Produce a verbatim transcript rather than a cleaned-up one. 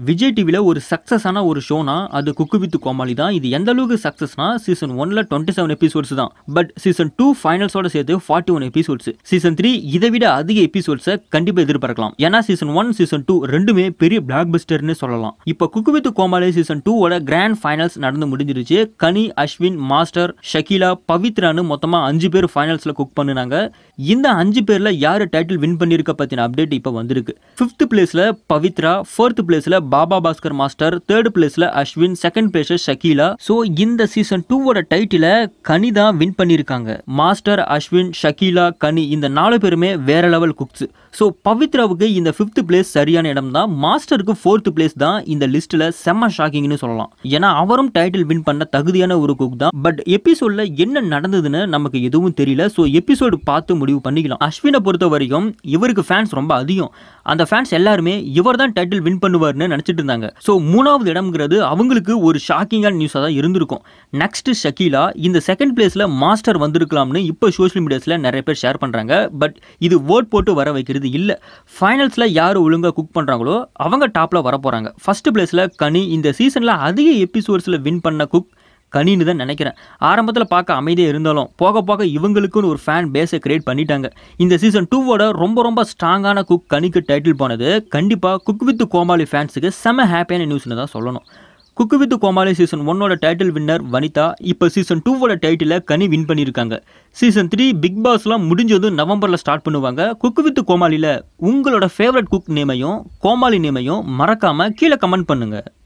விஜய் டிவில ஒரு சக்சஸான ஒரு ஷோனா அது குக்கு வித் கோமாளி தான். இது எந்த அளவுக்கு சக்சஸ்னா சீசன் ஒன்ல டுவெண்ட்டி செவன் எபிசோட்ஸ் தான். பட் சீசன் டூ ஃபைனல்ஸோட சேர்த்து forty one episodes. Season three இதை விட அதிக எபிசோட்ஸை கண்டிப்பா எதிர்பார்க்கலாம். ஏன்னா சீசன் ஒன் சீசன் டூ ரெண்டுமே பெரிய பிளாக் பஸ்டர்னு சொல்லலாம். இப்போ cook with Comali season two ஓட கிராண்ட் ஃபைனல்ஸ் நடந்து முடிஞ்சிருச்சு. கனி, அஸ்வின், மாஸ்டர், ஷகீலா, பவித்ரான்னு மொத்தமா அஞ்சு பேர் ஃபைனல்ஸ்ல குக் பண்ணுனாங்க. இந்த அஞ்சு பேர்ல யாரு டைட்டில் வின் பண்ணிருக்க பத்தின அப்டேட் இப்போ வந்திருக்கு. ஃபிஃப்த் பிளேஸ்ல பவித்ரா, ஃபோர்த் பிளேஸ்ல பாபா பாஸ்கர் மாஸ்டர், தேர்ட் பிளேஸ்ல அஸ்வின், செகண்ட் பிளேஸ்ல ஷகீலா. சோ இந்த சீசன் டூ ஓட டைட்டில கனி தான் வின் பண்ணிருக்காங்க. மாஸ்டர், அஸ்வின், ஷகீலா, கனி இந்த நாலு பேருமே வேற லெவல் குக்ஸ். சோ பவித்ராவுக்கு இந்த ஃபிஃப்த் பிளேஸ் சரியான இடம் தான். மாஸ்டருக்கு ஃபோர்த் பிளேஸ் தான் இந்த லிஸ்ட்ல செம்ம ஷாக்கிங்னு சொல்லலாம். ஏன்னா அவரும் டைட்டில் வின் பண்ண தகுதியான ஒரு குக் தான். பட் எபிசோட்ல என்ன நடந்ததுன்னு நமக்கு எதுவும் தெரியல. சோ எபிசோடு பார்த்து முடிவு பண்ணிக்கலாம். அஸ்வினை பொறுத்த வரைக்கும் இவருக்கு ஃபேன்ஸ் ரொம்ப அதிகம். அந்த ஃபேன்ஸ் எல்லாருமே இவர் தான் டைட்டில் வின் பண்ணுவார்னு நினைச்சிட்டு இருந்தாங்க. ஸோ மூணாவது இடம்ங்கிறது அவங்களுக்கு ஒரு ஷாக்கிங்கான நியூஸாக தான் இருந்திருக்கும். நெக்ஸ்ட் ஷகீலா, இந்த செகண்ட் பிளேஸ்ல மாஸ்டர் வந்திருக்கலாம்னு இப்போ சோஷியல் மீடியாஸ்ல நிறைய பேர் ஷேர் பண்றாங்க. பட் இது ஓட் போட்டு வர வைக்கிறது இல்ல. ஃபைனல்ஸ்ல யாரு ஒழுங்கா குக் பண்றாங்களோ அவங்க டாப்ல வர போறாங்க. ஃபர்ஸ்ட் பிளேஸ்ல கனி, இந்த சீசன்ல அதிக எபிசோட்ஸ்ல வின் பண்ண குக் கனின்னு தான் நினைக்கிறேன். ஆரம்பத்தில் பார்க்க அமைதியாக இருந்தாலும் போக போக இவங்களுக்குன்னு ஒரு ஃபேன் பேஸை கிரியேட் பண்ணிட்டாங்க. இந்த சீசன் டூவோட ரொம்ப ரொம்ப ஸ்ட்ராங்கான குக் கனிக்கு டைட்டில் போனது கண்டிப்பாக குக் வித் கோமாளி ஃபேன்ஸுக்கு செம்ம ஹாப்பியான நியூஸ்னு தான் சொல்லணும். குக்கு வித் கோமாளி சீசன் ஒன்னோட டைட்டில் வின்னர் வனிதா, இப்போ சீசன் டூவோட டைட்டிலை கனி வின் பண்ணியிருக்காங்க. சீசன் த்ரீ பிக் பாஸ்லாம் முடிஞ்சதும் நவம்பரில் ஸ்டார்ட் பண்ணுவாங்க. குக்கு வித் கோமாளியில் உங்களோட ஃபேவரட் குக் நேமையும் கோமாளி நேமையும் மறக்காமல் கீழே கமெண்ட் பண்ணுங்கள்.